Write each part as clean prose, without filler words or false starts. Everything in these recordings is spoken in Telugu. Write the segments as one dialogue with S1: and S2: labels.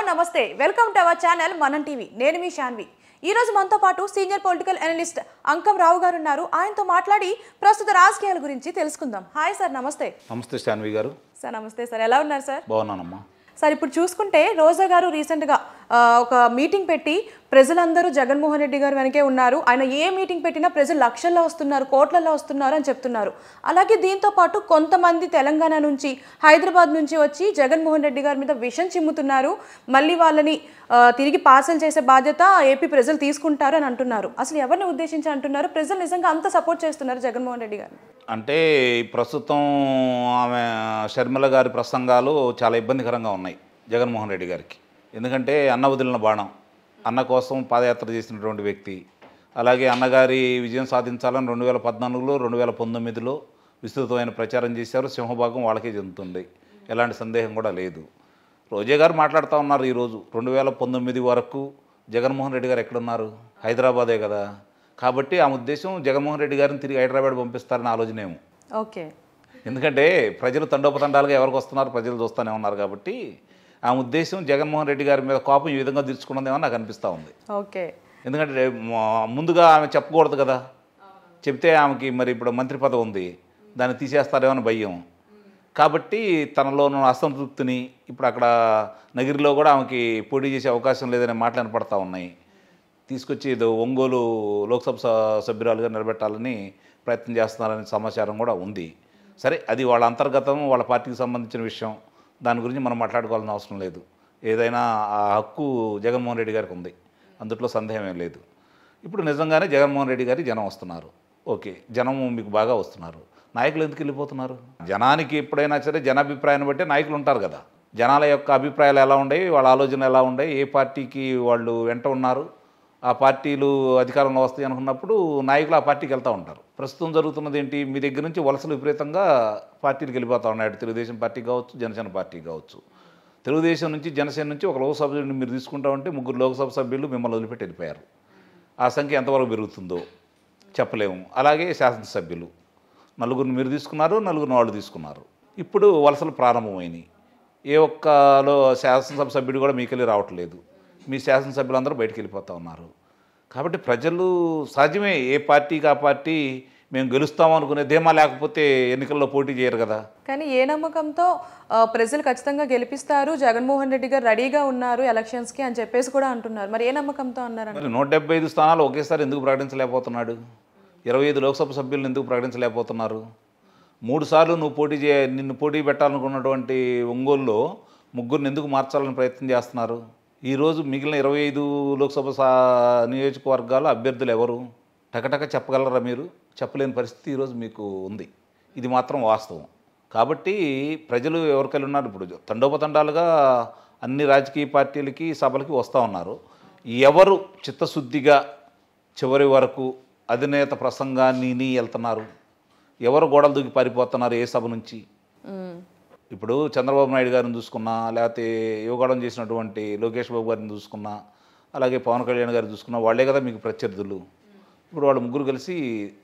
S1: నమస్తే welcome to our channel Manam TV నేను మీ శాన్వి ఈ రోజు మనతో పాటు senior political analyst Ankam Rao గారు ఉన్నారు ఆయనతో మాట్లాడి ప్రస్తుత రాజకీయాల గురించి తెలుసుకుందాం హాయ్ సార్ నమస్తే
S2: నమస్తే శాన్వి గారు
S1: సార్ నమస్తే సార్ ఎలా ఉన్నారు సార్
S2: బాగున్నానమ్మా
S1: సార్ ఇప్పుడు చూసుకుంటే రోజా గారు రీసెంట్గా ఒక మీటింగ్ పెట్టి ప్రజలందరూ జగన్మోహన్ రెడ్డి గారు వెనకే ఉన్నారు ఆయన ఏ మీటింగ్ పెట్టినా ప్రజలు లక్షల్లో వస్తున్నారు కోట్లలో వస్తున్నారు అని చెప్తున్నారు అలాగే దీంతో పాటు కొంతమంది తెలంగాణ నుంచి హైదరాబాద్ నుంచి వచ్చి జగన్మోహన్ రెడ్డి గారి మీద విషం చిమ్ముతున్నారు మళ్ళీ వాళ్ళని తిరిగి పార్సల్ చేసే బాధ్యత ఏపీ ప్రజలు తీసుకుంటారు అని అంటున్నారు అసలు ఎవరిని ఉద్దేశించి అంటున్నారు ప్రజలు నిజంగా అంత సపోర్ట్ చేస్తున్నారు జగన్మోహన్ రెడ్డి గారు
S2: అంటే ప్రస్తుతం ఆమె షర్మిల గారి ప్రసంగాలు చాలా ఇబ్బందికరంగా ఉన్నాయి జగన్మోహన్ రెడ్డి గారికి ఎందుకంటే అన్న వదిలిన బాణం అన్న కోసం పాదయాత్ర చేసినటువంటి వ్యక్తి అలాగే అన్నగారి విజయం సాధించాలని 2014లో 2019లో విస్తృతమైన ప్రచారం చేశారు సింహభాగం వాళ్ళకే చెందుతుంది ఎలాంటి సందేహం కూడా లేదు రోజా గారు మాట్లాడుతూ ఉన్నారు ఈరోజు 2019 వరకు జగన్మోహన్ రెడ్డి గారు ఎక్కడున్నారు హైదరాబాదే కదా కాబట్టి ఆ ఉద్దేశం జగన్మోహన్ రెడ్డి గారిని తిరిగి హైదరాబాద్ పంపిస్తారని ఆలోచనేమో
S1: ఓకే
S2: ఎందుకంటే ప్రజలు తండోపతండాలుగా ఎవరికి వస్తున్నారు ప్రజలు చూస్తూనే ఉన్నారు కాబట్టి ఆ ఉద్దేశం జగన్మోహన్ రెడ్డి గారి మీద కోపం ఈ విధంగా తీర్చుకున్నదేమో నాకు అనిపిస్తూ ఉంది
S1: ఓకే
S2: ఎందుకంటే ముందుగా ఆమె చెప్పకూడదు కదా చెప్తే ఆమెకి మరి ఇప్పుడు మంత్రి పదవి ఉంది దాన్ని తీసేస్తారేమో అని భయం కాబట్టి తనలో ఉన్న అసంతృప్తిని ఇప్పుడు అక్కడ నగిరిలో కూడా ఆమెకి పోటీ చేసే అవకాశం లేదనే మాటలు వినపడతా ఉన్నాయి తీసుకొచ్చి ఏదో ఒంగోలు లోక్సభ సభ్యురాలుగా నిలబెట్టాలని ప్రయత్నం చేస్తున్నారనే సమాచారం కూడా ఉంది సరే అది వాళ్ళ అంతర్గతం వాళ్ళ పార్టీకి సంబంధించిన విషయం దాని గురించి మనం మాట్లాడుకోవాల్సిన అవసరం లేదు ఏదైనా ఆ హక్కు జగన్మోహన్ రెడ్డి గారికి ఉంది అందుట్లో సందేహం ఏం లేదు ఇప్పుడు నిజంగానే జగన్మోహన్ రెడ్డి గారి జనం వస్తున్నారు ఓకే జనం మీకు బాగా వస్తున్నారు నాయకులు ఎందుకు వెళ్ళిపోతున్నారు జనానికి ఎప్పుడైనా సరే జనాభిప్రాయాన్ని బట్టి నాయకులు ఉంటారు కదా జనాల యొక్క అభిప్రాయాలు ఎలా ఉండేవి వాళ్ళ ఆలోచనలు ఎలా ఉండేవి ఏ పార్టీకి వాళ్ళు వెంట ఉన్నారు ఆ పార్టీలు అధికారంలో వస్తాయి అనుకున్నప్పుడు నాయకులు ఆ పార్టీకి వెళ్తూ ఉంటారు ప్రస్తుతం జరుగుతున్నది ఏంటి మీ దగ్గర నుంచి వలసలు విపరీతంగా పార్టీలకు వెళ్ళిపోతూ ఉన్నాయి తెలుగుదేశం పార్టీ కావచ్చు జనసేన పార్టీ కావచ్చు తెలుగుదేశం నుంచి జనసేన నుంచి ఒక లోక్సభ సభ్యుడిని మీరు తీసుకుంటామంటే 3 లోక్సభ సభ్యులు మిమ్మల్ని వదిలిపెట్టి వెళ్ళిపోయారు ఆ సంఖ్య ఎంతవరకు పెరుగుతుందో చెప్పలేము అలాగే శాసనసభ్యులు 4 మీరు తీసుకున్నారు 4 వాళ్ళు తీసుకున్నారు ఇప్పుడు వలసలు ప్రారంభమైనాయి ఏ ఒక్కలో శాసనసభ సభ్యుడు కూడా మీకెళ్ళి రావట్లేదు మీ శాసనసభ్యులందరూ బయటికి వెళ్ళిపోతూ ఉన్నారు కాబట్టి ప్రజలు సహజమే ఏ పార్టీకి ఆ పార్టీ మేము గెలుస్తామనుకునే ధీమా లేకపోతే ఎన్నికల్లో పోటీ చేయరు కదా
S1: కానీ ఏ నమ్మకంతో ప్రజలు ఖచ్చితంగా గెలిపిస్తారు జగన్మోహన్ రెడ్డి గారు రెడీగా ఉన్నారు ఎలక్షన్స్కి అని చెప్పేసి కూడా అంటున్నారు మరి ఏ నమ్మకంతో అన్నారు
S2: మరి 175 స్థానాలు ఒకేసారి ఎందుకు ప్రకటించలేకపోతున్నాడు 25 లోక్సభ సభ్యులను ఎందుకు ప్రకటించలేకపోతున్నారు 3 సార్లు నిన్ను పోటీ పెట్టాలనుకున్నటువంటి ఒంగోలులో 3 ఎందుకు మార్చాలని ప్రయత్నం చేస్తున్నారు ఈరోజు మిగిలిన 25 లోక్సభ నియోజకవర్గాల అభ్యర్థులు ఎవరు టకటక చెప్పగలరా మీరు చెప్పలేని పరిస్థితి ఈరోజు మీకు ఉంది ఇది మాత్రం వాస్తవం కాబట్టి ప్రజలు ఎవరికెళ్ళి ఉన్నారు ఇప్పుడు తండోపతండాలుగా అన్ని రాజకీయ పార్టీలకి సభలకి వస్తూ ఉన్నారు ఎవరు చిత్తశుద్ధిగా చివరి వరకు అధినేత ప్రసంగాన్ని వెళ్తున్నారు ఎవరు గోడలు దూకి పారిపోతున్నారు ఏ సభ నుంచి ఇప్పుడు చంద్రబాబు నాయుడు గారిని చూసుకున్నా లేకపోతే యువగడం చేసినటువంటి లోకేష్ బాబు గారిని చూసుకున్నా అలాగే పవన్ కళ్యాణ్ గారిని చూసుకున్నా వాళ్ళే కదా మీకు ప్రత్యర్థులు ఇప్పుడు వాళ్ళు 3 కలిసి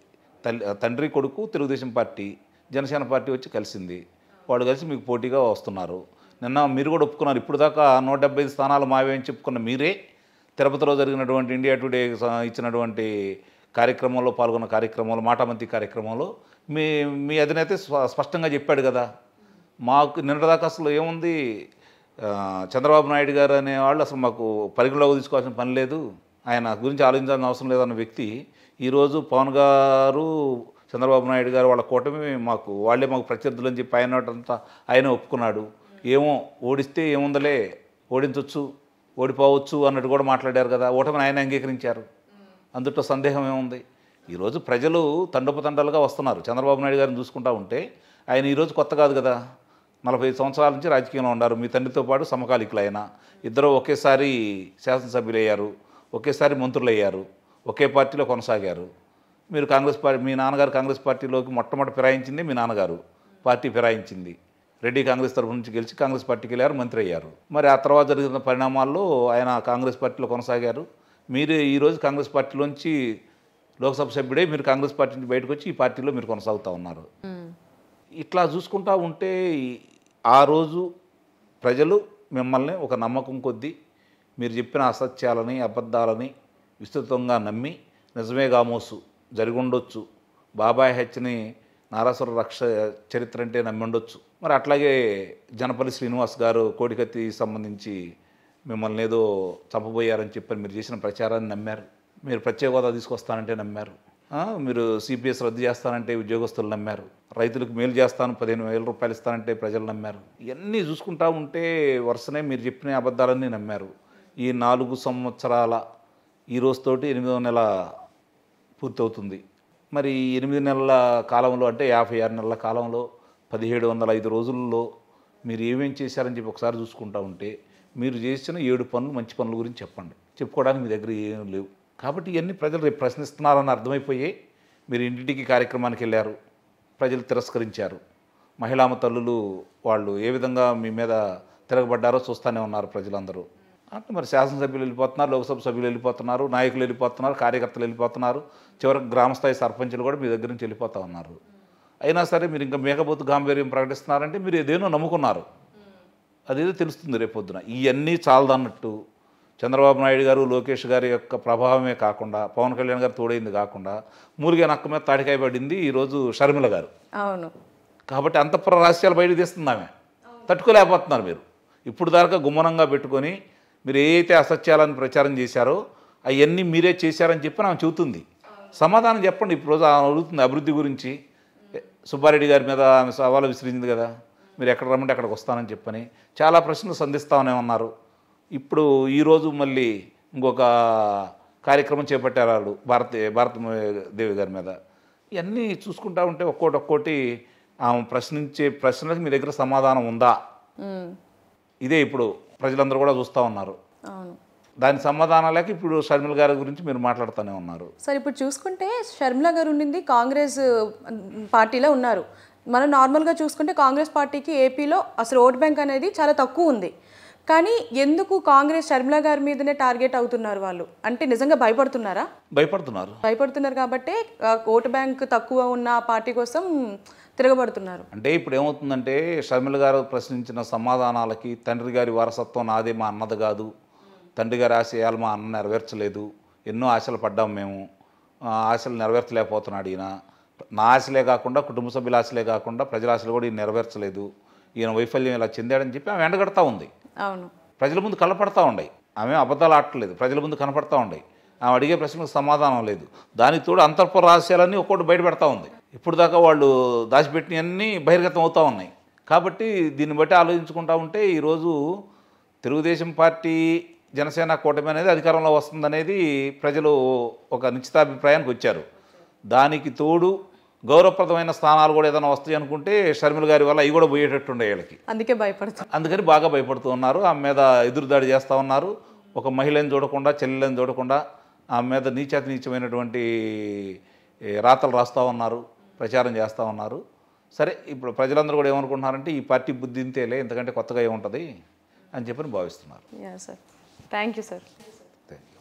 S2: తండ్రి కొడుకు తెలుగుదేశం పార్టీ జనసేన పార్టీ వచ్చి కలిసింది వాళ్ళు కలిసి మీకు పోటీగా వస్తున్నారు నిన్న మీరు కూడా ఒప్పుకున్నారు ఇప్పుడు దాకా 175 స్థానాలు మావే అని చెప్పుకున్న మీరే తిరుపతిలో జరిగినటువంటి ఇండియా టుడే ఇచ్చినటువంటి కార్యక్రమంలో పాల్గొన్న కార్యక్రమంలో మాటామంతి కార్యక్రమంలో మీ అధినేత స్పష్టంగా చెప్పాడు కదా మాకు నిన్నటిదాకా అసలు ఏముంది చంద్రబాబు నాయుడు గారు అనేవాళ్ళు అసలు మాకు పరిగణలోకి తీసుకోవాల్సిన పని లేదు ఆయన గురించి ఆలోచించాల్సిన అవసరం లేదన్న వ్యక్తి ఈరోజు పవన్ గారు చంద్రబాబు నాయుడు గారు వాళ్ళ కూటమి వాళ్ళే మాకు ప్రత్యర్థులు అని చెప్పి ఆయన ఒప్పుకున్నాడు ఏమో ఓడిస్తే ఏముందలే ఓడించవచ్చు ఓడిపోవచ్చు అన్నట్టు కూడా మాట్లాడారు కదా ఓటమిని ఆయన అంగీకరించారు అందుట్లో సందేహం ఏముంది ఈరోజు ప్రజలు తండోపతండాలుగా వస్తున్నారు చంద్రబాబు నాయుడు గారిని చూసుకుంటూ ఉంటే ఆయన ఈరోజు కొత్త కాదు కదా 45 సంవత్సరాల నుంచి రాజకీయంలో ఉన్నారు మీ తండ్రితో పాటు సమకాలికులు ఆయన ఇద్దరు ఒకేసారి శాసనసభ్యులు అయ్యారు ఒకేసారి మంత్రులు అయ్యారు ఒకే పార్టీలో కొనసాగారు మీరు కాంగ్రెస్ పార్టీ మీ నాన్నగారు కాంగ్రెస్ పార్టీలోకి మొట్టమొదటి ఫిరాయించింది మీ నాన్నగారు పార్టీ ఫిరాయించింది రెడ్డి కాంగ్రెస్ తరఫు నుంచి గెలిచి కాంగ్రెస్ పార్టీకి వెళ్ళారు మంత్రి అయ్యారు మరి ఆ తర్వాత జరిగిన పరిణామాల్లో ఆయన కాంగ్రెస్ పార్టీలో కొనసాగారు మీరు ఈరోజు కాంగ్రెస్ పార్టీలోంచి లోక్సభ సభ్యుడే మీరు కాంగ్రెస్ పార్టీ నుంచి బయటకు వచ్చి ఈ పార్టీలో మీరు కొనసాగుతూ ఉన్నారు ఇట్లా చూసుకుంటూ ఉంటే ఆ రోజు ప్రజలు మిమ్మల్ని ఒక నమ్మకం కొద్దీ మీరు చెప్పిన అసత్యాలని అబద్ధాలని విస్తృతంగా నమ్మి నిజమే గామోసు జరిగి ఉండొచ్చు, బాబాయ్ హత్యని నారాసుర రక్ష చరిత్ర అంటే నమ్మి ఉండొచ్చు. మరి అట్లాగే జనపల్లి శ్రీనివాస్ గారు కోడికత్తి సంబంధించి మిమ్మల్ని ఏదో చంపబోయారని చెప్పని మీరు చేసిన ప్రచారాన్ని నమ్మారు. మీరు ప్రత్యేక హోదా తీసుకొస్తానంటే నమ్మారు. మీరు సిపిఎస్ రద్దు చేస్తానంటే ఉద్యోగస్తులు నమ్మారు. రైతులకు మేలు చేస్తాను 15,000 రూపాయలు ఇస్తానంటే ప్రజలు నమ్మారు. ఇవన్నీ చూసుకుంటా ఉంటే వరుసనే మీరు చెప్పిన అబద్ధాలన్నీ నమ్మారు. ఈ 4 సంవత్సరాల ఈ రోజుతోటి 8వ నెల పూర్తవుతుంది. మరి 8 నెలల కాలంలో అంటే 56 నెలల కాలంలో 1705 రోజుల్లో మీరు ఏమేం చేశారని చెప్పి ఒకసారి చూసుకుంటా ఉంటే మీరు చేసిన 7 పనులు మంచి పనుల గురించి చెప్పండి. చెప్పుకోవడానికి మీ దగ్గర ఏం లేవు. కాబట్టి ఇవన్నీ ప్రజలు రేపు ప్రశ్నిస్తున్నారని అర్థమైపోయి మీరు ఇంటింటికి కార్యక్రమానికి వెళ్ళారు. ప్రజలు తిరస్కరించారు. మహిళామ తల్లులు వాళ్ళు ఏ విధంగా మీ మీద తిరగబడ్డారో చూస్తూనే ఉన్నారు ప్రజలందరూ. అంటే మరి శాసనసభ్యులు వెళ్ళిపోతున్నారు, లోక్సభ సభ్యులు వెళ్ళిపోతున్నారు, నాయకులు వెళ్ళిపోతున్నారు, కార్యకర్తలు వెళ్ళిపోతున్నారు, చివరికి గ్రామస్థాయి సర్పంచులు కూడా మీ దగ్గర నుంచి వెళ్ళిపోతూ ఉన్నారు. అయినా సరే మీరు ఇంకా మేకపోతు గాంభీర్యం ప్రకటిస్తున్నారంటే మీరు ఏదేనో నమ్ముకున్నారు. అదేదో తెలుస్తుంది రేపొద్దున. ఇవన్నీ చాలదన్నట్టు చంద్రబాబు నాయుడు గారు, లోకేష్ గారి యొక్క ప్రభావమే కాకుండా, పవన్ కళ్యాణ్ గారు తోడైంది కాకుండా, మూలిగే నక్క మీద తాటికాయ పడింది ఈరోజు షర్మిల గారు.
S1: అవును.
S2: కాబట్టి అంతఃపుర రహస్యాలు బయటకు తీస్తుంది ఆమె. తట్టుకోలేకపోతున్నారు మీరు. ఇప్పుడు దాకా గుమ్మనంగా పెట్టుకొని మీరు ఏ అయితే అసత్యాలను ప్రచారం చేశారో అవన్నీ మీరే చేశారని చెప్పి ఆమె చెబుతుంది. సమాధానం చెప్పండి. ఇప్పుడు రోజు ఆమె అడుగుతుంది అభివృద్ధి గురించి. సుబ్బారెడ్డి గారి మీద ఆమె సవాలు విసిరింది కదా, మీరు ఎక్కడ రమ్మంటే అక్కడికి వస్తానని చెప్పని చాలా ప్రశ్నలు సంధిస్తామనే ఉన్నారు. ఇప్పుడు ఈరోజు మళ్ళీ ఇంకొక కార్యక్రమం చేపట్టారు వాళ్ళు భారతదేవి గారి మీద. ఇవన్నీ చూసుకుంటా ఉంటే ఒక్కోటి ఆమె ప్రశ్నించే ప్రశ్నలకు మీ దగ్గర సమాధానం ఉందా? ఇదే ఇప్పుడు ప్రజలందరూ కూడా చూస్తూ ఉన్నారు.
S1: అవును.
S2: దాని సమాధానాలకి ఇప్పుడు షర్మిల గారి గురించి మీరు మాట్లాడుతూనే ఉన్నారు.
S1: సార్ ఇప్పుడు చూసుకుంటే షర్మిల గారు ఉండింది కాంగ్రెస్ పార్టీలో ఉన్నారు. మనం నార్మల్గా చూసుకుంటే కాంగ్రెస్ పార్టీకి ఏపీలో అసలు ఓట్ బ్యాంక్ అనేది చాలా తక్కువ ఉంది. కానీ ఎందుకు కాంగ్రెస్ షర్మిల గారి మీదనే టార్గెట్ అవుతున్నారు వాళ్ళు? అంటే నిజంగా భయపడుతున్నారా? భయపడుతున్నారు కాబట్టి ఓట్ బ్యాంక్ తక్కువ ఉన్న పార్టీ కోసం తిరగబడుతున్నారు.
S2: అంటే ఇప్పుడు ఏమవుతుందంటే షర్మిల గారు ప్రశ్నించిన సమాధానాలకి తండ్రి గారి వారసత్వం నాదే, మా అన్నది కాదు, తండ్రి గారి ఆశయాలు మా అన్న నెరవేర్చలేదు, ఎన్నో ఆశలు పడ్డాం మేము, ఆశలు నెరవేర్చలేకపోతున్నాడు ఈయన, నా ఆశలే కాకుండా కుటుంబ సభ్యుల ఆశలే కాకుండా ప్రజల ఆశలు కూడా ఈయన నెరవేర్చలేదు, ఈయన వైఫల్యం ఇలా చెందాడని చెప్పి ఆమె ఎండగడతా ఉంది.
S1: అవును.
S2: ప్రజల ముందు కనపడతా ఉన్నాయి. ఆమె అబద్ధాలు ఆడట్లేదు, ప్రజల ముందు కనపడతా ఉన్నాయి. ఆమె అడిగే ప్రశ్నలకు సమాధానం లేదు. దానికి తోడు అంతర్పుర రహస్యాలన్నీ ఒక్కొక్కటి బయటపెడతా ఉంది. ఇప్పుడు దాకా వాళ్ళు దాచిపెట్టినవన్నీ బహిర్గతం అవుతూ ఉన్నాయి. కాబట్టి దీన్ని బట్టి ఆలోచించుకుంటా ఉంటే ఈరోజు తెలుగుదేశం పార్టీ జనసేన కూటమి అనేది అధికారంలో వస్తుందనేది ప్రజలు ఒక నిశ్చితాభిప్రాయానికి వచ్చారు. దానికి తోడు గౌరవప్రదమైన స్థానాలు కూడా ఏదైనా వస్తాయి అనుకుంటే షర్మిల గారి వల్ల అవి కూడా పోయేటట్టుండే వీళ్ళకి. అందుకని బాగా భయపడుతూ ఉన్నారు. ఆమె మీద ఎదురుదాడి చేస్తూ ఉన్నారు. ఒక మహిళని చూడకుండా, చెల్లెలని చూడకుండా ఆమె మీద నీచాతి నీచమైనటువంటి రాతలు రాస్తూ ఉన్నారు, ప్రచారం చేస్తూ ఉన్నారు. సరే, ఇప్పుడు ప్రజలందరూ కూడా ఏమనుకుంటున్నారంటే ఈ పార్టీ బుద్ధి ఇంతేలే, ఎందుకంటే కొత్తగా ఏముంటుంది అని చెప్పని భావిస్తున్నారు.
S1: Thank you sir.